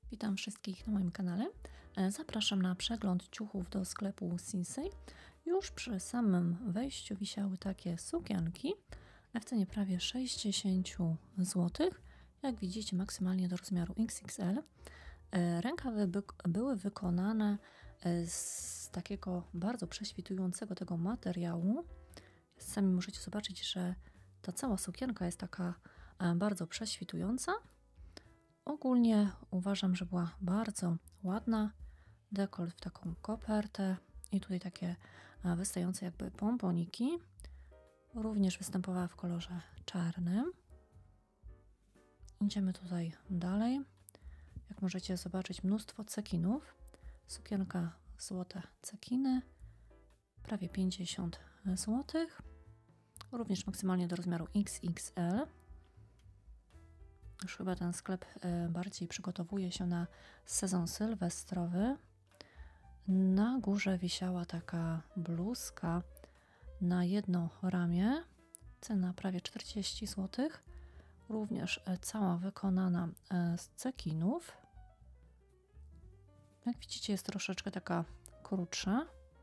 Witam wszystkich na moim kanale. Zapraszam na przegląd ciuchów do sklepu Sinsay. Już przy samym wejściu wisiały takie sukienki w cenie prawie 60 zł. Jak widzicie, maksymalnie do rozmiaru XXL. Rękawy były wykonane z takiego bardzo prześwitującego tego materiału. Sami możecie zobaczyć, że ta cała sukienka jest taka bardzo prześwitująca. Ogólnie uważam, że była bardzo ładna. Dekolt w taką kopertę i tutaj takie wystające jakby pomponiki. Również występowała w kolorze czarnym. Idziemy tutaj dalej. Jak możecie zobaczyć, mnóstwo cekinów. Sukienka złote cekiny, prawie 50 zł. Również maksymalnie do rozmiaru XXL. Już chyba ten sklep bardziej przygotowuje się na sezon sylwestrowy. Na górze wisiała taka bluzka na jedno ramię. Cena prawie 40 zł. Również cała wykonana z cekinów. Jak widzicie, jest troszeczkę taka krótsza.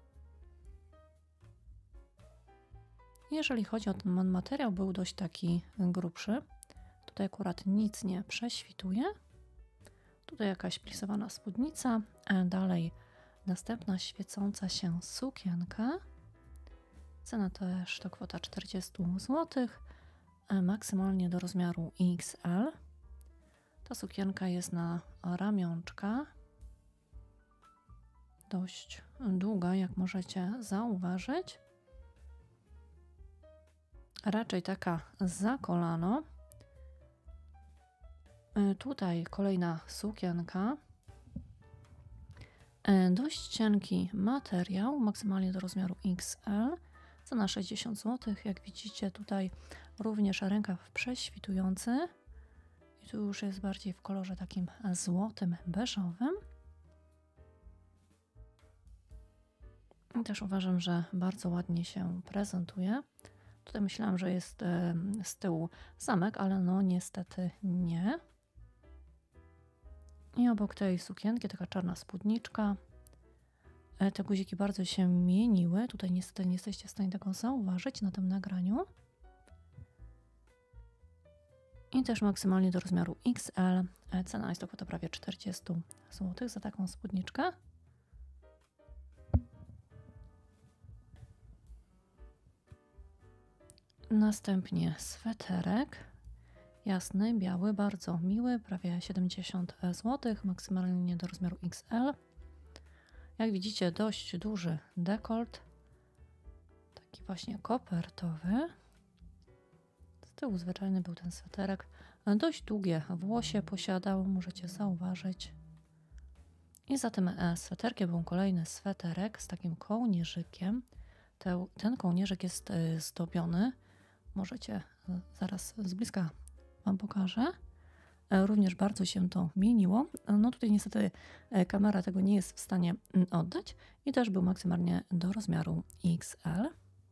Jeżeli chodzi o ten materiał, był dość taki grubszy. Tutaj akurat nic nie prześwituje. Tutaj jakaś plisowana spódnica, a dalej następna świecąca się sukienka. Cena też to kwota 40 zł, maksymalnie do rozmiaru XL. Ta sukienka jest na ramionczka. Dość długa, jak możecie zauważyć. Raczej taka za kolano. Tutaj kolejna sukienka. Dość cienki materiał, maksymalnie do rozmiaru XL. Cena 60 zł. Jak widzicie, tutaj również rękaw prześwitujący. I tu już jest bardziej w kolorze takim złotym, beżowym. I też uważam, że bardzo ładnie się prezentuje. Tutaj myślałam, że jest z tyłu zamek, ale no niestety nie. I obok tej sukienki taka czarna spódniczka. Te guziki bardzo się mieniły. Tutaj niestety nie jesteście w stanie tego zauważyć na tym nagraniu. I też maksymalnie do rozmiaru XL. Cena jest to kwota prawie 40 zł za taką spódniczkę. Następnie sweterek. Jasny, biały, bardzo miły, prawie 70 zł, maksymalnie do rozmiaru XL. Jak widzicie, dość duży dekolt, taki właśnie kopertowy. Z tyłu zwyczajny był ten sweterek. Dość długie włosie posiadał, możecie zauważyć. I za tym sweterkiem był kolejny sweterek z takim kołnierzykiem. Ten kołnierzyk jest zdobiony. Możecie zaraz z bliska Wam pokażę. Również bardzo się to mieniło. No tutaj niestety kamera tego nie jest w stanie oddać. I też był maksymalnie do rozmiaru XL.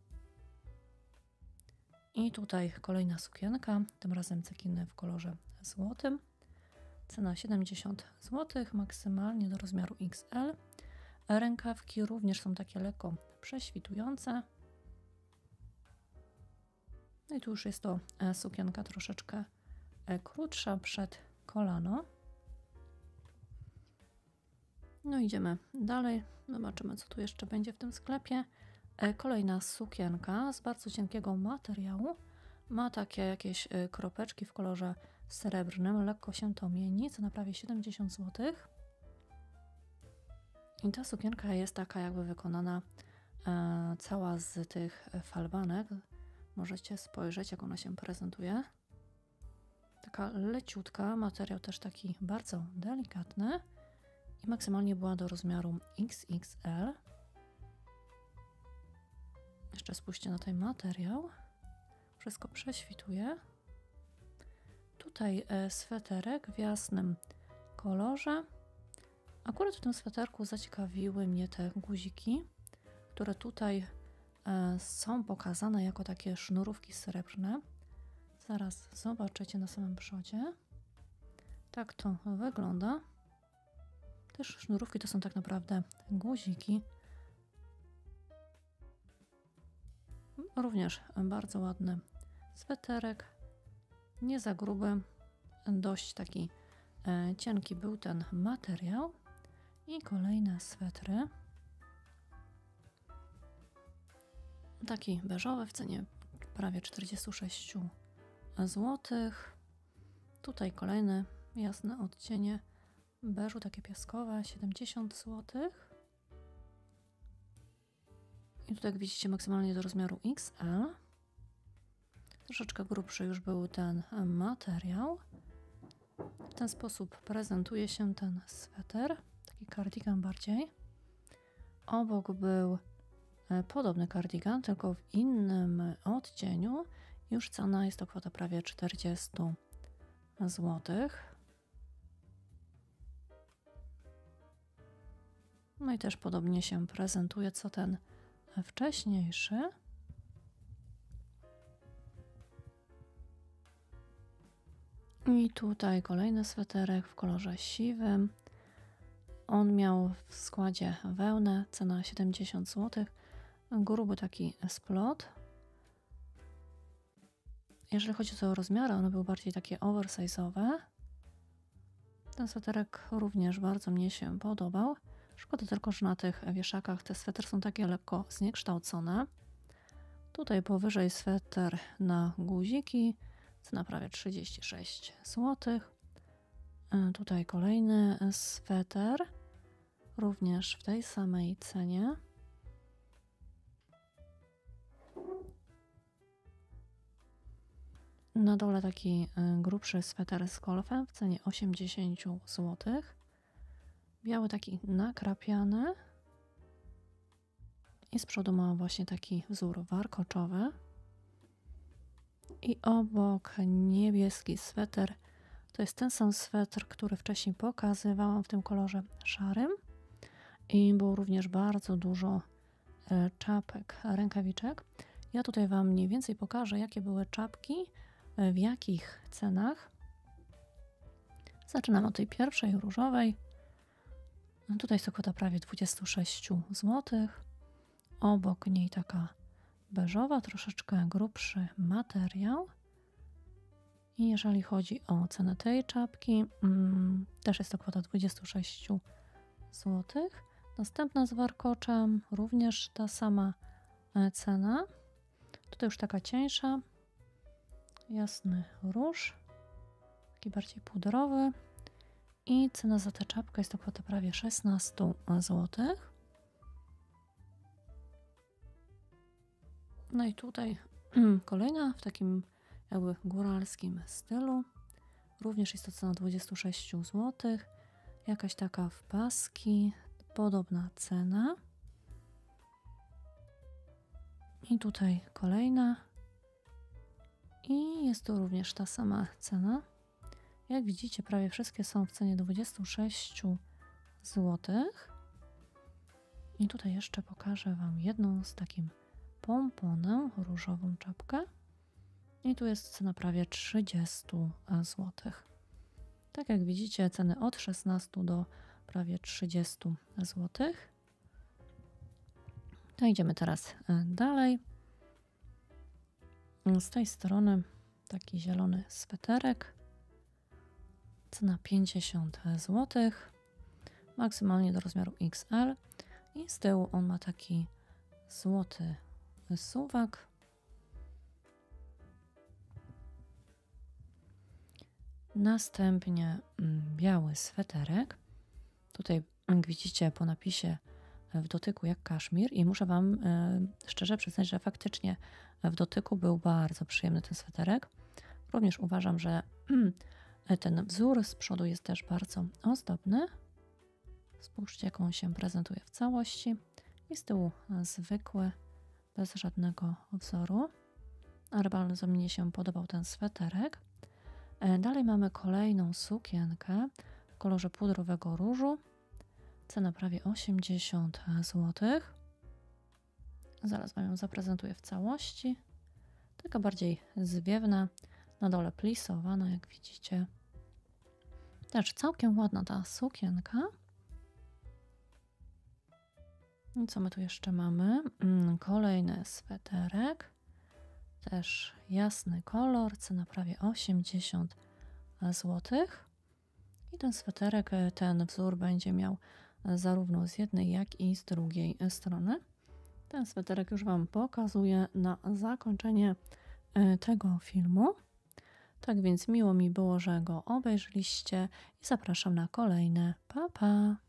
I tutaj kolejna sukienka, tym razem cekiny w kolorze złotym. Cena 70 zł, maksymalnie do rozmiaru XL. Rękawki również są takie lekko prześwitujące. No i tu już jest to sukienka troszeczkę krótsza przed kolano. No idziemy dalej. Zobaczymy, co tu jeszcze będzie w tym sklepie. Kolejna sukienka z bardzo cienkiego materiału. Ma takie jakieś kropeczki w kolorze srebrnym. Lekko się to mieni. Cena prawie 70 zł. I ta sukienka jest taka jakby wykonana cała z tych falbanek. Możecie spojrzeć, jak ona się prezentuje. Taka leciutka, materiał też taki bardzo delikatny i maksymalnie była do rozmiaru XXL. Jeszcze spójrzcie na ten materiał. Wszystko prześwituje. Tutaj sweterek w jasnym kolorze. Akurat w tym sweterku zaciekawiły mnie te guziki, które tutaj są pokazane jako takie sznurówki srebrne. Zaraz zobaczycie na samym przodzie. Tak to wygląda. Też sznurówki to są tak naprawdę guziki. Również bardzo ładny sweterek, nie za gruby, dość taki cienki był ten materiał. I kolejne swetry. Taki beżowy w cenie prawie 46 zł. Tutaj kolejne jasne odcienie beżu, takie piaskowe, 70 zł. I tutaj jak widzicie maksymalnie do rozmiaru XL. Troszeczkę grubszy już był ten materiał. W ten sposób prezentuje się ten sweter, taki kardigan bardziej. Obok był podobny kardigan, tylko w innym odcieniu. Już cena jest to kwota prawie 40 zł. No i też podobnie się prezentuje co ten wcześniejszy. I tutaj kolejny sweterek w kolorze siwym. On miał w składzie wełnę, cena 70 zł. Gruby taki splot. Jeżeli chodzi o rozmiary, one były bardziej takie oversize'owe. Ten sweterek również bardzo mnie się podobał. Szkoda tylko, że na tych wieszakach te swetry są takie lekko zniekształcone. Tutaj powyżej sweter na guziki, cena prawie 36 zł. Tutaj kolejny sweter, również w tej samej cenie. Na dole taki grubszy sweter z golfem w cenie 80 zł. Biały taki nakrapiany. I z przodu ma właśnie taki wzór warkoczowy. I obok niebieski sweter. To jest ten sam sweter, który wcześniej pokazywałam w tym kolorze szarym. I było również bardzo dużo czapek, rękawiczek. Ja tutaj Wam mniej więcej pokażę, jakie były czapki, w jakich cenach. Zaczynam od tej pierwszej, różowej. Tutaj jest to kwota prawie 26 zł. Obok niej taka beżowa, troszeczkę grubszy materiał. I jeżeli chodzi o cenę tej czapki, też jest to kwota 26 zł. Następna z warkoczem, również ta sama cena. Tutaj już taka cieńsza, jasny róż, taki bardziej pudrowy. I cena za tę czapkę jest to kwota prawie 16 zł. No i tutaj kolejna w takim jakby góralskim stylu. Również jest to cena 26 zł. Jakaś taka w paski, podobna cena. I tutaj kolejna. I jest to również ta sama cena. Jak widzicie, prawie wszystkie są w cenie 26 zł. I tutaj jeszcze pokażę Wam jedną z takim pomponem, różową czapkę. I tu jest cena prawie 30 zł. Tak jak widzicie, ceny od 16 do prawie 30 zł. To idziemy teraz dalej. Z tej strony taki zielony sweterek. Cena 50 zł. Maksymalnie do rozmiaru XL. I z tyłu on ma taki złoty suwak. Następnie biały sweterek. Tutaj jak widzicie po napisie w dotyku jak kaszmir i muszę Wam szczerze przyznać, że faktycznie w dotyku był bardzo przyjemny ten sweterek. Również uważam, że ten wzór z przodu jest też bardzo ozdobny. Spójrzcie, jak on się prezentuje w całości. I z tyłu zwykły, bez żadnego wzoru. Ale bardzo mnie się podobał ten sweterek. Dalej mamy kolejną sukienkę w kolorze pudrowego różu. Cena prawie 80 zł. Zaraz Wam ją zaprezentuję w całości. Taka bardziej zwiewna, na dole plisowana, jak widzicie. Też całkiem ładna ta sukienka. I co my tu jeszcze mamy? Kolejny sweterek. Też jasny kolor, cena prawie 80 zł. I ten sweterek, ten wzór będzie miał zarówno z jednej, jak i z drugiej strony. Ten sweterek już Wam pokazuję na zakończenie tego filmu. Tak więc miło mi było, że go obejrzeliście i zapraszam na kolejne. Pa, pa!